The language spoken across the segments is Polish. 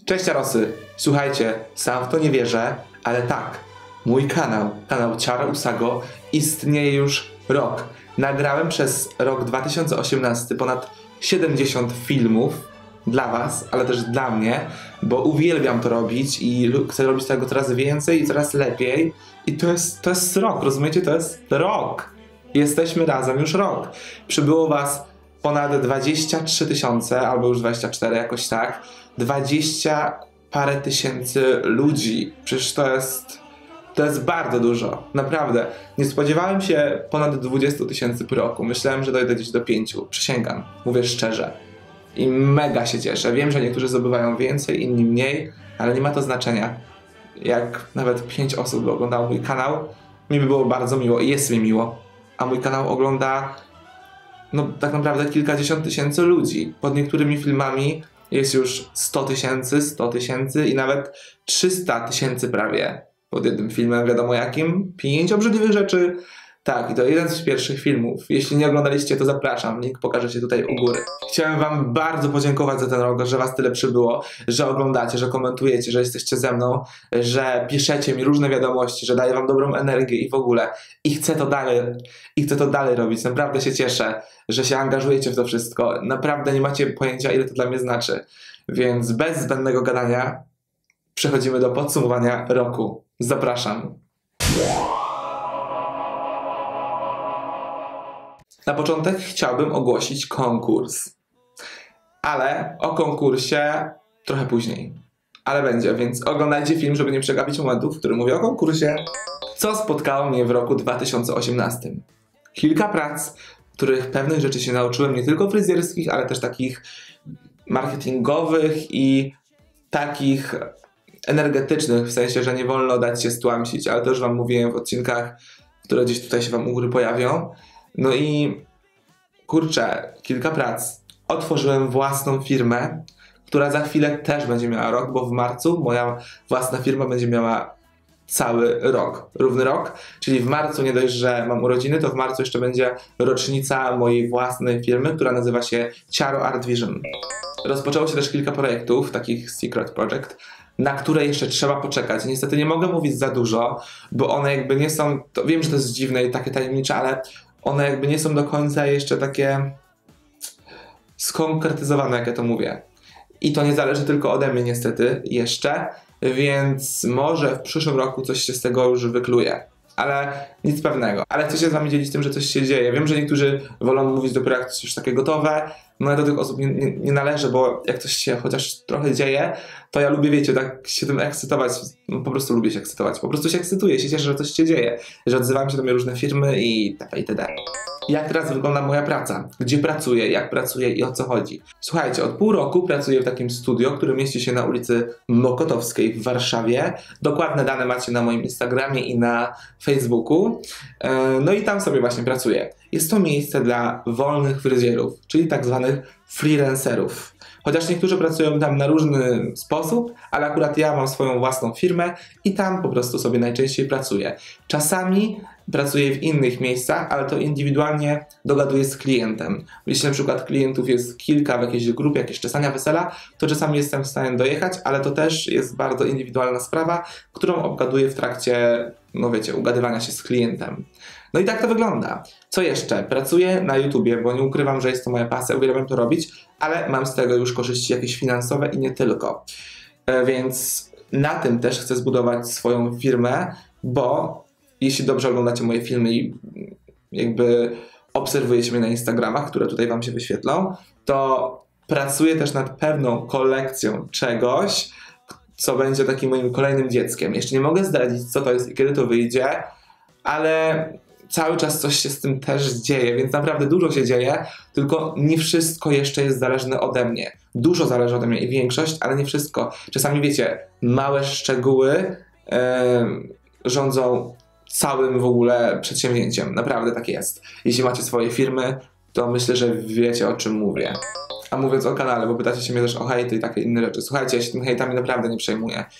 Cześć Rosy, słuchajcie, sam w to nie wierzę, ale tak, mój kanał Ciara Usago istnieje już rok. Nagrałem przez rok 2018 ponad 70 filmów dla was, ale też dla mnie, bo uwielbiam to robić i chcę robić tego coraz więcej i coraz lepiej. I to jest rok, rozumiecie? To jest rok. Jesteśmy razem już rok. Przybyło was ponad 23 000, albo już 24, jakoś tak. 20 parę tysięcy ludzi. Przecież to jest bardzo dużo. Naprawdę. Nie spodziewałem się ponad 20 000 po roku. Myślałem, że dojdę gdzieś do 5. Przysięgam. Mówię szczerze. I mega się cieszę. Wiem, że niektórzy zdobywają więcej, inni mniej, ale nie ma to znaczenia. Jak nawet 5 osób by oglądało mój kanał, mi by było bardzo miło i jest mi miło. A mój kanał ogląda no tak naprawdę kilkadziesiąt tysięcy ludzi. Pod niektórymi filmami jest już 100 000 i nawet 300 000 prawie. Pod jednym filmem, wiadomo jakim. 5 obrzydliwych rzeczy. Tak, i to jeden z pierwszych filmów. Jeśli nie oglądaliście, to zapraszam. Link pokaże się tutaj u góry. Chciałem wam bardzo podziękować za ten rok, że was tyle przybyło, że oglądacie, że komentujecie, że jesteście ze mną, że piszecie mi różne wiadomości, że daję wam dobrą energię i w ogóle. I chcę to dalej robić. Naprawdę się cieszę, że się angażujecie w to wszystko. Naprawdę nie macie pojęcia, ile to dla mnie znaczy. Więc bez zbędnego gadania przechodzimy do podsumowania roku. Zapraszam. Na początek chciałbym ogłosić konkurs. Ale o konkursie trochę później. Ale będzie, więc oglądajcie film, żeby nie przegapić momentów, w którym mówię o konkursie. Co spotkało mnie w roku 2018? Kilka prac, w których pewnych rzeczy się nauczyłem, nie tylko fryzjerskich, ale też takich marketingowych i takich energetycznych, w sensie, że nie wolno dać się stłamsić, ale to już wam mówiłem w odcinkach, które gdzieś tutaj się wam u góry pojawią. No i kurczę, kilka prac. Otworzyłem własną firmę, która za chwilę też będzie miała rok, bo w marcu moja własna firma będzie miała cały rok, równy rok. Czyli w marcu nie dość, że mam urodziny, to w marcu jeszcze będzie rocznica mojej własnej firmy, która nazywa się Ciaro Art Vision. Rozpoczęło się też kilka projektów, takich secret project, na które jeszcze trzeba poczekać. Niestety nie mogę mówić za dużo, bo one jakby nie są, to wiem, że to jest dziwne i takie tajemnicze, ale one jakby nie są do końca jeszcze takie skonkretyzowane, jak ja to mówię. I to nie zależy tylko ode mnie niestety jeszcze, więc może w przyszłym roku coś się z tego już wykluje. Ale nic pewnego. Ale chcę się z wami dzielić tym, że coś się dzieje. Wiem, że niektórzy wolą mówić dopiero jak coś już takie gotowe. No ja do tych osób nie należę, bo jak coś się chociaż trochę dzieje, to ja lubię, wiecie, tak się tym ekscytować. No, po prostu lubię się ekscytować. Po prostu się ekscytuję, się cieszę, że coś się dzieje. Że odzywają się do mnie różne firmy i itp. itd. Jak teraz wygląda moja praca? Gdzie pracuję? Jak pracuję i o co chodzi? Słuchajcie, od pół roku pracuję w takim studio, które mieści się na ulicy Mokotowskiej w Warszawie. Dokładne dane macie na moim Instagramie i na Facebooku. No i tam sobie właśnie pracuję. Jest to miejsce dla wolnych fryzjerów, czyli tak zwanych freelancerów. Chociaż niektórzy pracują tam na różny sposób, ale akurat ja mam swoją własną firmę i tam po prostu sobie najczęściej pracuję. Czasami pracuję w innych miejscach, ale to indywidualnie dogaduję z klientem. Jeśli na przykład klientów jest kilka w jakiejś grupie, jakieś czesania, wesela, to czasami jestem w stanie dojechać, ale to też jest bardzo indywidualna sprawa, którą obgaduję w trakcie, no wiecie, ugadywania się z klientem. No i tak to wygląda. Co jeszcze? Pracuję na YouTubie, bo nie ukrywam, że jest to moja pasja, uwielbiam to robić, ale mam z tego już korzyści jakieś finansowe i nie tylko. Więc na tym też chcę zbudować swoją firmę, bo jeśli dobrze oglądacie moje filmy i jakby obserwujecie mnie na Instagramach, które tutaj wam się wyświetlą, to pracuję też nad pewną kolekcją czegoś, co będzie takim moim kolejnym dzieckiem. Jeszcze nie mogę zdradzić, co to jest i kiedy to wyjdzie, ale cały czas coś się z tym też dzieje, więc naprawdę dużo się dzieje, tylko nie wszystko jeszcze jest zależne ode mnie. Dużo zależy ode mnie i większość, ale nie wszystko. Czasami wiecie, małe szczegóły rządzą całym w ogóle przedsięwzięciem. Naprawdę tak jest. Jeśli macie swoje firmy, to myślę, że wiecie, o czym mówię. A mówiąc o kanale, bo pytacie się mnie też o hejty i takie inne rzeczy. Słuchajcie, ja się tym hejtami naprawdę nie przejmuję.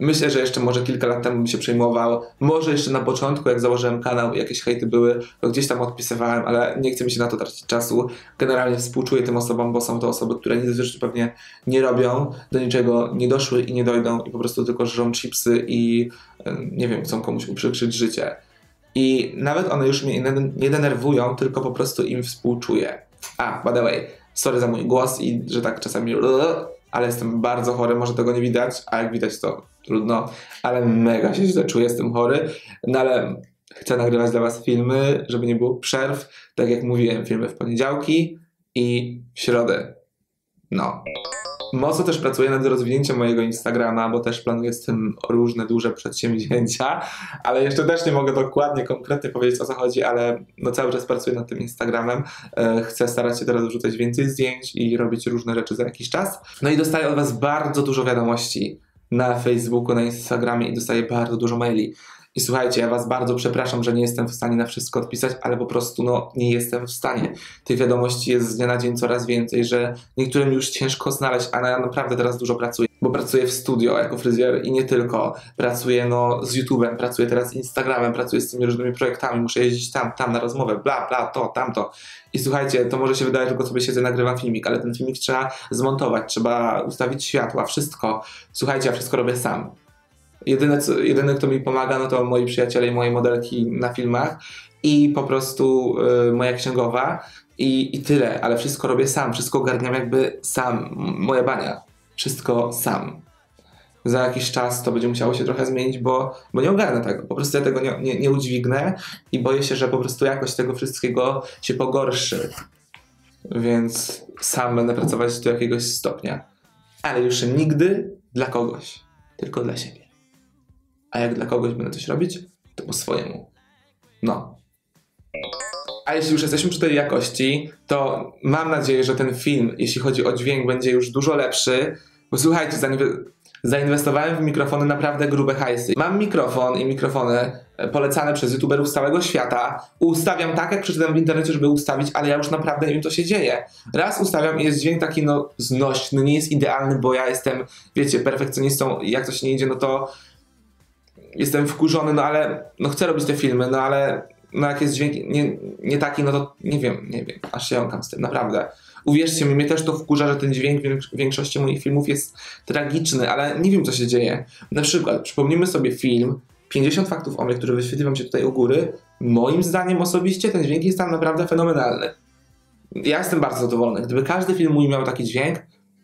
Myślę, że jeszcze może kilka lat temu bym się przejmował. Może jeszcze na początku, jak założyłem kanał, jakieś hejty były, to gdzieś tam odpisywałem, ale nie chcę mi się na to tracić czasu. Generalnie współczuję tym osobom, bo są to osoby, które nic w życiu pewnie nie robią, do niczego nie doszły i nie dojdą i po prostu tylko żrą chipsy i nie wiem, chcą komuś uprzykrzyć życie. I nawet one już mnie nie denerwują, tylko po prostu im współczuję. By the way, sorry za mój głos i że tak czasami ale jestem bardzo chory, może tego nie widać, a jak widać to trudno, ale mega się źle czuję, jestem chory, no ale chcę nagrywać dla was filmy, żeby nie było przerw, tak jak mówiłem, filmy w poniedziałki i w środę. No. Mocno też pracuję nad rozwinięciem mojego Instagrama, bo też planuję z tym różne duże przedsięwzięcia, ale jeszcze też nie mogę dokładnie, konkretnie powiedzieć, o co chodzi, ale no cały czas pracuję nad tym Instagramem. Chcę starać się teraz wrzucać więcej zdjęć i robić różne rzeczy za jakiś czas. No i dostaję od was bardzo dużo wiadomości na Facebooku, na Instagramie i dostaję bardzo dużo maili. I słuchajcie, ja was bardzo przepraszam, że nie jestem w stanie na wszystko odpisać, ale po prostu nie jestem w stanie. Tych wiadomości jest z dnia na dzień coraz więcej, że niektórym już ciężko znaleźć, a ja naprawdę teraz dużo pracuję, bo pracuję w studio jako fryzjer i nie tylko. Pracuję z YouTube'em, pracuję teraz z Instagramem, pracuję z tymi różnymi projektami, muszę jeździć tam na rozmowę, bla, bla, to, tamto. I słuchajcie, to może się wydaje, tylko sobie siedzę, nagrywam filmik, ale ten filmik trzeba zmontować, trzeba ustawić światła, wszystko. Słuchajcie, ja wszystko robię sam. Jedyny, kto mi pomaga, no to moi przyjaciele i moje modelki na filmach i po prostu moja księgowa i tyle, ale wszystko robię sam, wszystko ogarniam jakby sam, moja bania, wszystko sam. Za jakiś czas to będzie musiało się trochę zmienić, bo nie ogarnę tego, po prostu ja tego nie udźwignę i boję się, że po prostu jakość tego wszystkiego się pogorszy, więc sam będę pracować do jakiegoś stopnia, ale już nigdy dla kogoś, tylko dla siebie. A jak dla kogoś będę coś robić, to po swojemu. No. A jeśli już jesteśmy przy tej jakości, to mam nadzieję, że ten film, jeśli chodzi o dźwięk, będzie już dużo lepszy. Bo słuchajcie, zainwestowałem w mikrofony naprawdę grube hajsy. Mam mikrofon i mikrofony polecane przez youtuberów z całego świata. Ustawiam tak, jak przeczytałem w internecie, żeby ustawić, ale ja już naprawdę nie wiem, co się dzieje. Raz ustawiam i jest dźwięk taki znośny, nie jest idealny, bo ja jestem, wiecie, perfekcjonistą i jak coś nie idzie, no to jestem wkurzony, ale chcę robić te filmy, ale jak jest dźwięk nie taki, no to nie wiem, aż się jąkam z tym, naprawdę. Uwierzcie mi, mnie też to wkurza, że ten dźwięk w większości moich filmów jest tragiczny, ale nie wiem, co się dzieje. Na przykład, przypomnijmy sobie film 50 faktów o mnie, który wyświetli wam się tutaj u góry. Moim zdaniem osobiście ten dźwięk jest tam naprawdę fenomenalny. Ja jestem bardzo zadowolony. Gdyby każdy film mój miał taki dźwięk,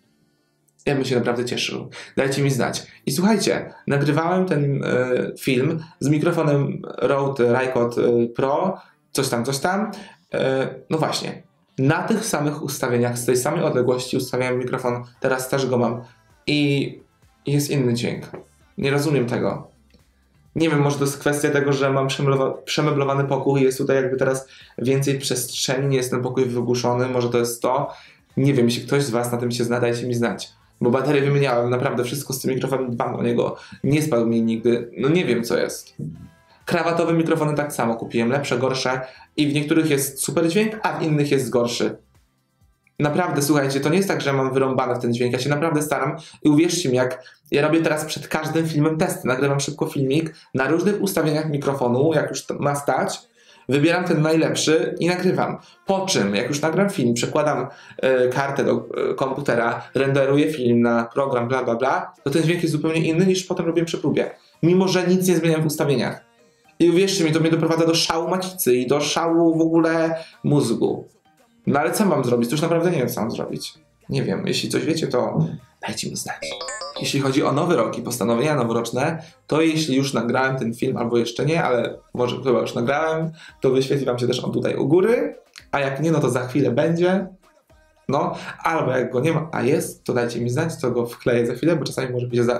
ja bym się naprawdę cieszył. Dajcie mi znać. I słuchajcie, nagrywałem ten film z mikrofonem Rode Rycod Pro, coś tam. No właśnie, na tych samych ustawieniach, z tej samej odległości ustawiałem mikrofon, teraz też go mam i jest inny dźwięk. Nie rozumiem tego. Nie wiem, może to jest kwestia tego, że mam przemeblowany pokój i jest tutaj jakby teraz więcej przestrzeni, nie jest ten pokój wygłuszony, może to jest to. Nie wiem, jeśli ktoś z was na tym się zna, dajcie mi znać. Bo baterię wymieniałem, naprawdę wszystko z tym mikrofonem, dbam o niego, nie spadł mi nigdy, nie wiem co jest. Krawatowe mikrofony tak samo kupiłem, lepsze, gorsze i w niektórych jest super dźwięk, a w innych jest gorszy. Naprawdę, słuchajcie, to nie jest tak, że mam wyrąbane w ten dźwięk, ja się naprawdę staram i uwierzcie mi, jak ja robię teraz przed każdym filmem testy, nagrywam szybko filmik na różnych ustawieniach mikrofonu, jak już ma stać, wybieram ten najlepszy i nagrywam. Po czym, jak już nagram film, przekładam kartę do komputera, renderuję film na program, bla, bla, bla, to ten dźwięk jest zupełnie inny niż potem robię przy próbie. Mimo że nic nie zmieniam w ustawieniach. I uwierzcie mi, to mnie doprowadza do szału macicy i do szału w ogóle mózgu. No ale co mam zrobić? To już naprawdę nie wiem, co mam zrobić. Nie wiem, jeśli coś wiecie, to dajcie mi znać. Jeśli chodzi o nowy rok i postanowienia noworoczne, to jeśli już nagrałem ten film, albo jeszcze nie, ale może chyba już nagrałem, to wyświetli wam się też on tutaj u góry, a jak nie, no to za chwilę będzie. No, albo jak go nie ma, a jest, to dajcie mi znać, to go wkleję za chwilę, bo czasami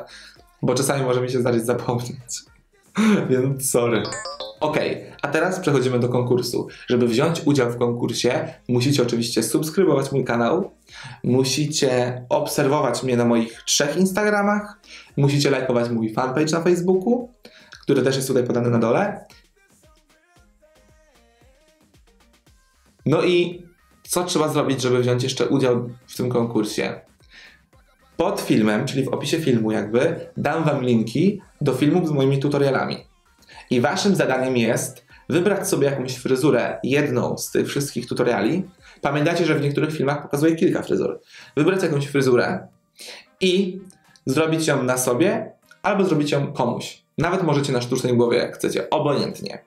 może mi się zdarzyć zapomnieć. Więc sorry. Okej, a teraz przechodzimy do konkursu. Żeby wziąć udział w konkursie, musicie oczywiście subskrybować mój kanał, musicie obserwować mnie na moich 3 Instagramach, musicie lajkować mój fanpage na Facebooku, który też jest tutaj podany na dole. No i co trzeba zrobić, żeby wziąć jeszcze udział w tym konkursie? Pod filmem, czyli w opisie filmu jakby, dam wam linki do filmów z moimi tutorialami. I waszym zadaniem jest wybrać sobie jakąś fryzurę, jedną z tych wszystkich tutoriali. Pamiętajcie, że w niektórych filmach pokazuję kilka fryzur. Wybrać jakąś fryzurę i zrobić ją na sobie, albo zrobić ją komuś. Nawet możecie na sztucznej głowie, jak chcecie, obojętnie.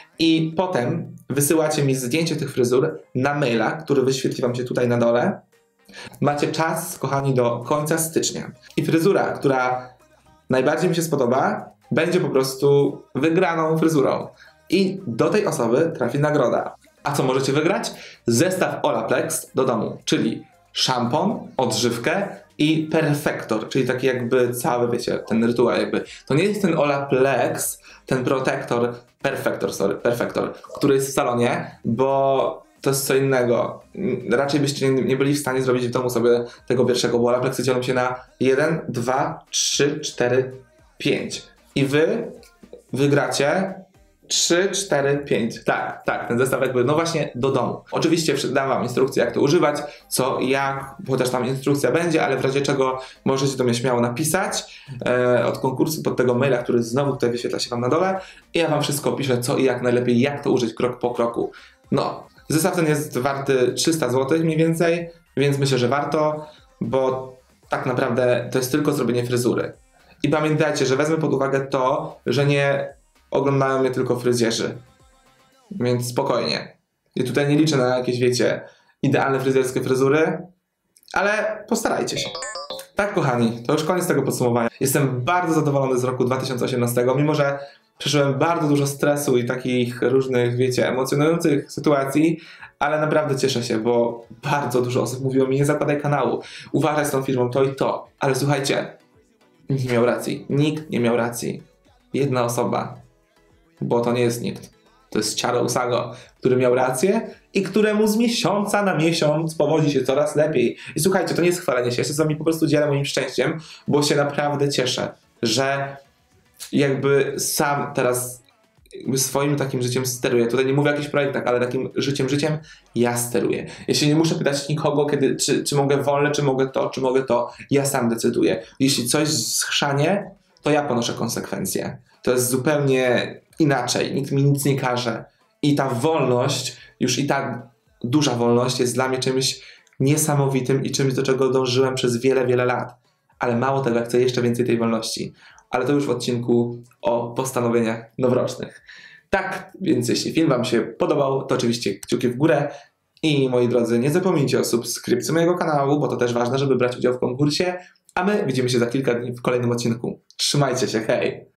I potem wysyłacie mi zdjęcie tych fryzur na maila, który wyświetli wam się tutaj na dole. Macie czas, kochani, do końca stycznia. I fryzura, która najbardziej mi się spodoba, będzie po prostu wygraną fryzurą. I do tej osoby trafi nagroda. A co możecie wygrać? Zestaw Olaplex do domu, czyli szampon, odżywkę i perfektor, czyli taki jakby cały, wiecie, ten rytuał jakby. To nie jest ten Olaplex, ten protektor, perfektor, który jest w salonie, bo to jest co innego. Raczej byście nie byli w stanie zrobić w domu sobie tego pierwszego, bo Olapleksy dzielą się na 1, 2, 3, 4, 5. I wy wygracie 3, 4, 5. Tak, ten zestaw jakby, no właśnie do domu. Oczywiście dam wam instrukcję, jak to używać, co i jak, chociaż tam instrukcja będzie, ale w razie czego możecie do mnie śmiało napisać od konkursu pod tego maila, który znowu tutaj wyświetla się wam na dole i ja wam wszystko opiszę, co i jak najlepiej, jak to użyć krok po kroku. No, zestaw ten jest warty 300 zł mniej więcej, więc myślę, że warto, bo tak naprawdę to jest tylko zrobienie fryzury. I pamiętajcie, że wezmę pod uwagę to, że nie oglądają mnie tylko fryzjerzy. Więc spokojnie. I tutaj nie liczę na jakieś, wiecie, idealne fryzjerskie fryzury, ale postarajcie się. Tak, kochani, to już koniec tego podsumowania. Jestem bardzo zadowolony z roku 2018, mimo że przeżyłem bardzo dużo stresu i takich różnych, wiecie, emocjonujących sytuacji, ale naprawdę cieszę się, bo bardzo dużo osób mówiło mi: nie zakładaj kanału, uważaj z tą firmą, to i to. Ale słuchajcie, nikt nie miał racji. Nikt nie miał racji. Jedna osoba. Bo to nie jest nikt. To jest Charo Usago, który miał rację i któremu z miesiąca na miesiąc powodzi się coraz lepiej. I słuchajcie, to nie jest chwalenie się, ja się z wami po prostu dzielę moim szczęściem, bo się naprawdę cieszę, że jakby sam teraz jakby swoim takim życiem steruję. Tutaj nie mówię o jakichś projektach, ale takim życiem ja steruję. Ja się nie muszę pytać nikogo, kiedy, czy mogę wolne, czy mogę to. Ja sam decyduję. Jeśli coś schrzanie, to ja ponoszę konsekwencje. To jest zupełnie inaczej. Nikt mi nic nie każe. I ta wolność, już i tak duża wolność, jest dla mnie czymś niesamowitym i czymś, do czego dążyłem przez wiele, wiele lat. Ale mało tego, chcę jeszcze więcej tej wolności. Ale to już w odcinku o postanowieniach noworocznych. Tak, więc jeśli film wam się podobał, to oczywiście kciuki w górę. I moi drodzy, nie zapomnijcie o subskrypcji mojego kanału, bo to też ważne, żeby brać udział w konkursie. A my widzimy się za kilka dni w kolejnym odcinku. Trzymajcie się, hej!